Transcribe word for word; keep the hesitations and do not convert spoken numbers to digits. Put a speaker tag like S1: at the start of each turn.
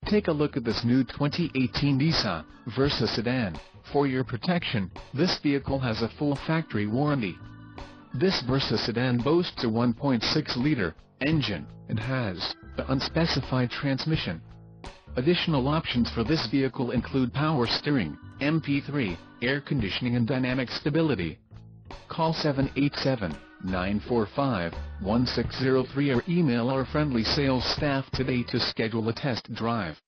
S1: Take a look at this new twenty eighteen Nissan Versa sedan. For your protection, this vehicle has a full factory warranty. This Versa sedan boasts a one point six liter engine, and has the unspecified transmission. Additional options for this vehicle include power steering, M P three, air conditioning and dynamic stability. Call seven eight seven, nine four five, one six zero three or email our friendly sales staff today to schedule a test drive.